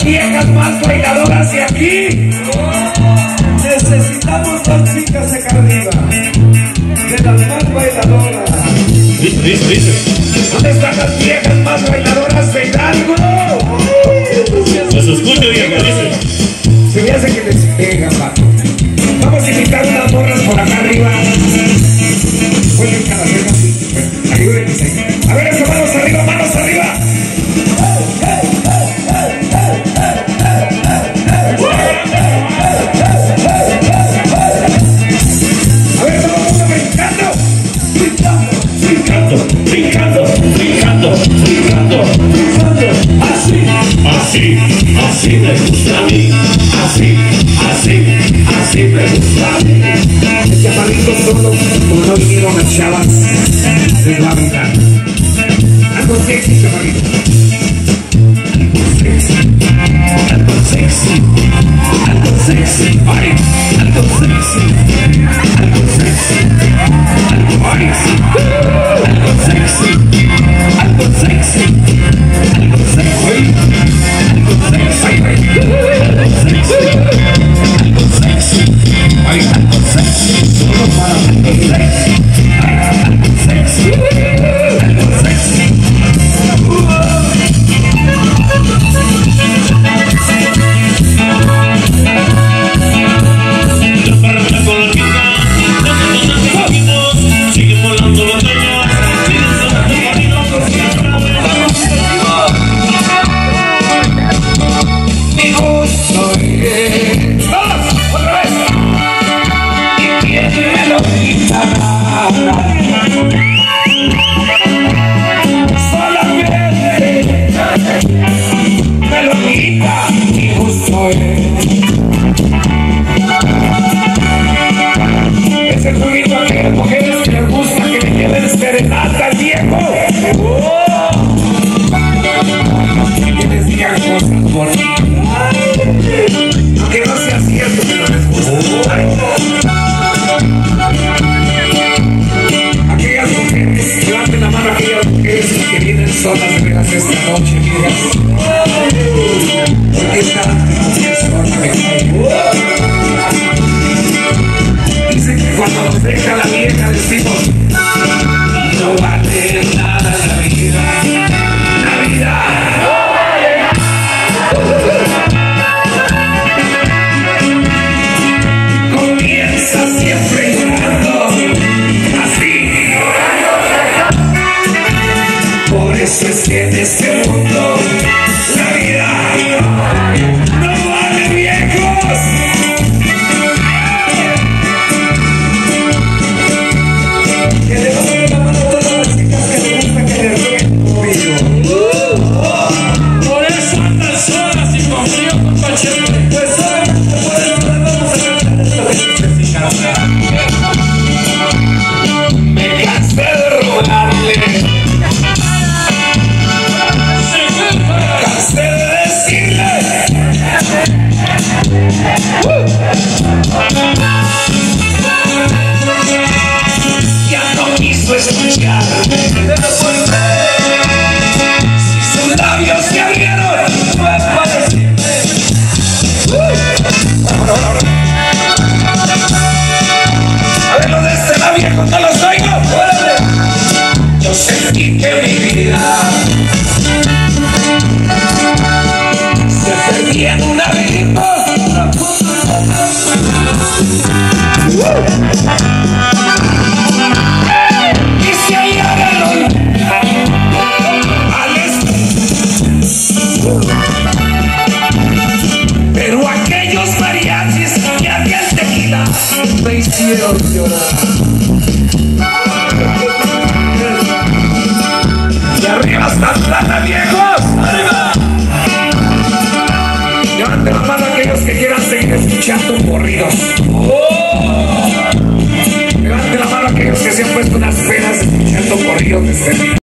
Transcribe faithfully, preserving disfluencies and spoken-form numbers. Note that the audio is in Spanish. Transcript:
viejas más bailadoras de aquí. Necesitamos dos chicas acá arriba, de las más bailadoras. Dice, dice, dice. ¿Dónde están las viejas más bailadoras de Hidalgo? Los escucho, viejo, dice. Se me hace que les pega, pato. Vamos a invitar unas morras por acá arriba. Vuelven cada vez así. Ayúdenme ahí. A ver, eso, manos arriba, manos arriba. A ver, todo el mundo brincando. Brincando, brincando, brincando, brincando, brincando. Así, así, así me gusta a mí. Así, así, así me gusta a mí. El chaparrito solo, como no vinieron las chavas, les va a brincar. Algo sexy, chaparrito. Algo sexy, algo sexy, ay, algo sexy, algo sexy, algo ay, algo sexy, algo sexy, algo sexy, algo sexy, algo sexy, algo sexy, ay, algo sexy, solo para algo sexy, ay, algo sexy, algo sexy. Ese juguito a aquellas mujeres que les gusta que le lleven serenata al viejo. ¡Oh! Que les digan cosas por ti. Aunque no sea cierto, pero les gusta. Aquellas mujeres, levanten la mano a aquellas mujeres que vienen solas de veras esta noche, amigas. Porque esta noche sola me cae. Cuando nos deja la vieja decimos no vale nada la vida, la vida no vale nada. Comienza siempre llorando, así. Por eso es que en este mundo la vida no vale, viejos. Ya no quiso escucharme. Si sus labios se abrieron, fue para decirme. A ver, los de este lado, viejo, no los oigo. Yo sentí que mi vida se perdía en un abismo. Y se hallaron al este. Pero aquellos mariachis que habían tequila me hicieron llorar. Y arriba está plata, viejos. ¡Arriba! Levanten la mano aquellos que quieran seguir escuchando corridos. ¡Oh! Levanten la mano aquellos que se han puesto unas penas escuchando corridos de este